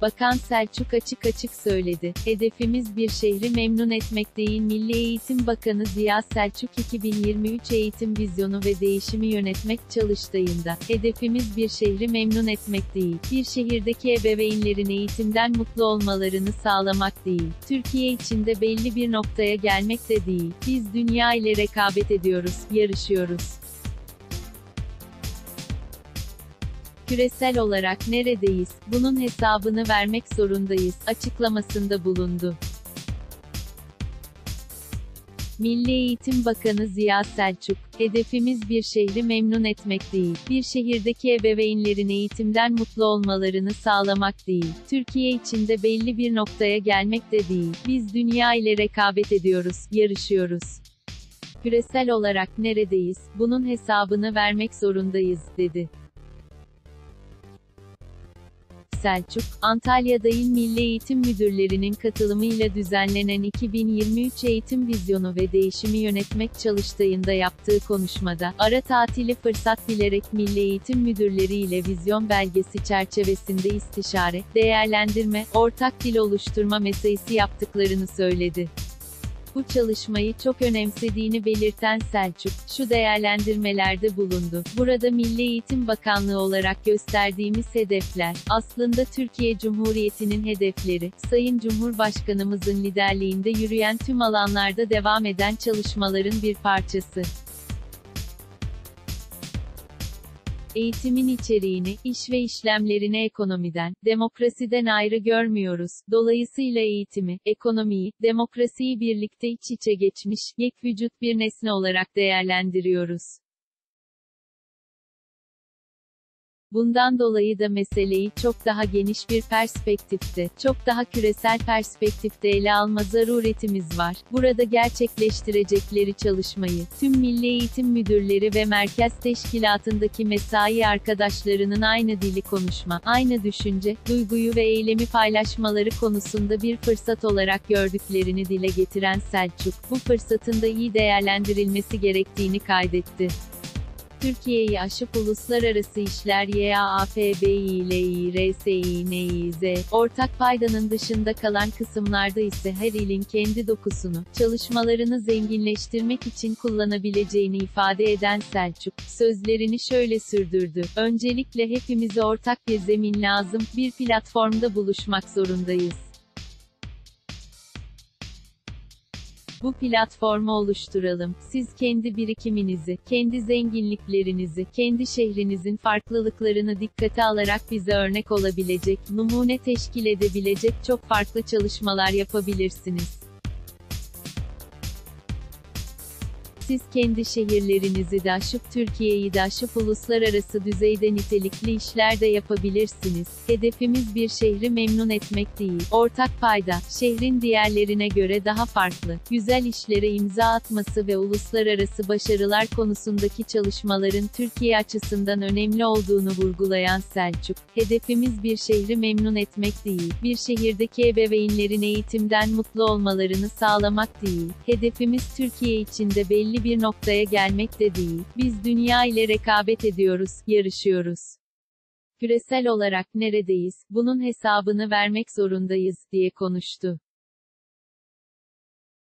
Bakan Selçuk açık açık söyledi. Hedefimiz bir şehri memnun etmek değil. Milli Eğitim Bakanı Ziya Selçuk 2023 eğitim vizyonu ve değişimi yönetmek çalıştayında. Hedefimiz bir şehri memnun etmek değil. Bir şehirdeki ebeveynlerin eğitimden mutlu olmalarını sağlamak değil. Türkiye içinde belli bir noktaya gelmek de değil. Biz dünya ile rekabet ediyoruz, yarışıyoruz. Küresel olarak neredeyiz? Bunun hesabını vermek zorundayız, açıklamasında bulundu. Milli Eğitim Bakanı Ziya Selçuk, hedefimiz bir şehri memnun etmek değil, bir şehirdeki ebeveynlerin eğitimden mutlu olmalarını sağlamak değil, Türkiye içinde belli bir noktaya gelmek de değil, biz dünya ile rekabet ediyoruz, yarışıyoruz. Küresel olarak neredeyiz? Bunun hesabını vermek zorundayız, dedi. Selçuk, Antalya'da İl Milli Eğitim Müdürlerinin katılımıyla düzenlenen 2023 Eğitim Vizyonu ve Değişimi Yönetmek çalıştayında yaptığı konuşmada, ara tatili fırsat bilerek Milli Eğitim Müdürleri ile vizyon belgesi çerçevesinde istişare, değerlendirme, ortak dil oluşturma mesaisi yaptıklarını söyledi. Bu çalışmayı çok önemsediğini belirten Selçuk, şu değerlendirmelerde bulundu. Burada Milli Eğitim Bakanlığı olarak gösterdiğimiz hedefler, aslında Türkiye Cumhuriyeti'nin hedefleri, Sayın Cumhurbaşkanımızın liderliğinde yürüyen tüm alanlarda devam eden çalışmaların bir parçası. Eğitimin içeriğini, iş ve işlemlerini ekonomiden, demokrasiden ayrı görmüyoruz. Dolayısıyla eğitimi, ekonomiyi, demokrasiyi birlikte iç içe geçmiş, yekvücut bir nesne olarak değerlendiriyoruz. Bundan dolayı da meseleyi çok daha geniş bir perspektifte, çok daha küresel perspektifte ele alma zaruretimiz var. Burada gerçekleştirecekleri çalışmayı, tüm Milli Eğitim Müdürleri ve Merkez Teşkilatı'ndaki mesai arkadaşlarının aynı dili konuşma, aynı düşünce, duyguyu ve eylemi paylaşmaları konusunda bir fırsat olarak gördüklerini dile getiren Selçuk, bu fırsatın da iyi değerlendirilmesi gerektiğini kaydetti. Türkiye'yi aşıp uluslararası işler YAFBİLİRSİNİZ, ortak paydanın dışında kalan kısımlarda ise her ilin kendi dokusunu, çalışmalarını zenginleştirmek için kullanabileceğini ifade eden Selçuk, sözlerini şöyle sürdürdü: öncelikle hepimize ortak bir zemin lazım, bir platformda buluşmak zorundayız. Bu platformu oluşturalım. Siz kendi birikiminizi, kendi zenginliklerinizi, kendi şehrinizin farklılıklarını dikkate alarak bize örnek olabilecek, numune teşkil edebilecek çok farklı çalışmalar yapabilirsiniz. Siz kendi şehirlerinizi de aşıp Türkiye'yi de aşıp uluslararası düzeyde nitelikli işler de yapabilirsiniz. Hedefimiz bir şehri memnun etmek değil, ortak payda, şehrin diğerlerine göre daha farklı, güzel işlere imza atması ve uluslararası başarılar konusundaki çalışmaların Türkiye açısından önemli olduğunu vurgulayan Selçuk, hedefimiz bir şehri memnun etmek değil, bir şehirdeki ebeveynlerin eğitimden mutlu olmalarını sağlamak değil, hedefimiz Türkiye içinde belli bir noktaya gelmek de değil, biz dünya ile rekabet ediyoruz, yarışıyoruz. Küresel olarak neredeyiz, bunun hesabını vermek zorundayız, diye konuştu.